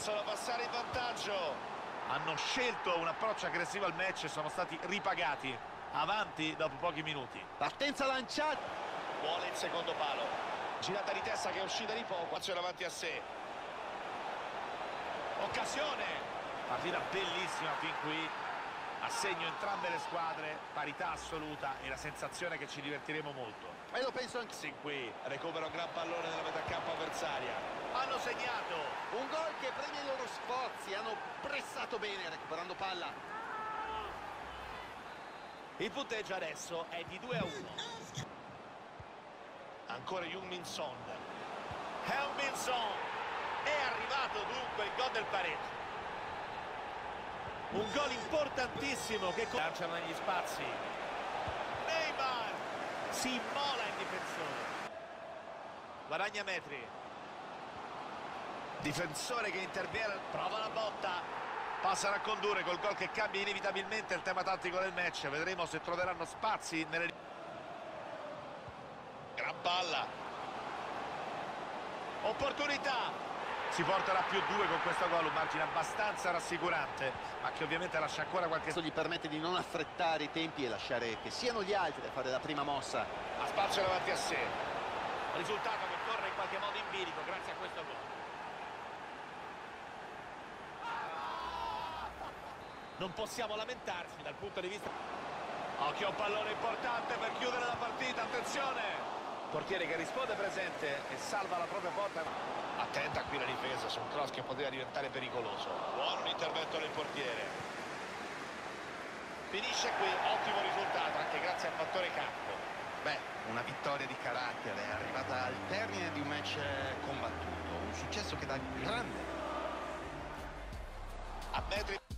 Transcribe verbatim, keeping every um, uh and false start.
possono passare in vantaggio. Hanno scelto un approccio aggressivo al match e sono stati ripagati. Avanti dopo pochi minuti. Partenza lanciata. Vuole il secondo palo. Girata di testa che è uscita di poco. C'è davanti a sé. Occasione. Partita bellissima fin qui. A segno entrambe le squadre, parità assoluta e la sensazione che ci divertiremo molto. E lo penso anche. Sin qui recupera un gran pallone nella metà campo avversaria. Hanno segnato. Un gol che premia i loro sforzi. Hanno pressato bene recuperando palla. Il punteggio adesso è di due a uno. Ancora Heung-min Son. Heung-min Son. È arrivato dunque il gol del pareggio. Un gol importantissimo che lanciano negli spazi. Neymar si immola il difensore. Guadagna metri. Difensore che interviene, prova la botta. Passano a condurre col gol che cambia inevitabilmente il tema tattico del match. Vedremo se troveranno spazi nelle... Gran palla. Opportunità. Si porterà più due con questo gol, un margine abbastanza rassicurante, ma che ovviamente lascia ancora qualche... Questo gli permette di non affrettare i tempi e lasciare che siano gli altri a fare la prima mossa. Ha spazio davanti a sé. Risultato che torna in qualche modo in bilico grazie a questo gol. Non possiamo lamentarci dal punto di vista... Occhio, un pallone importante per chiudere la partita, attenzione! Portiere che risponde presente e salva la propria porta. Attenta qui la difesa su un cross che poteva diventare pericoloso. Buon intervento del portiere. Finisce qui, ottimo risultato anche grazie al fattore campo. Beh, una vittoria di carattere, è arrivata al termine di un match combattuto, un successo che dà grande. A metri...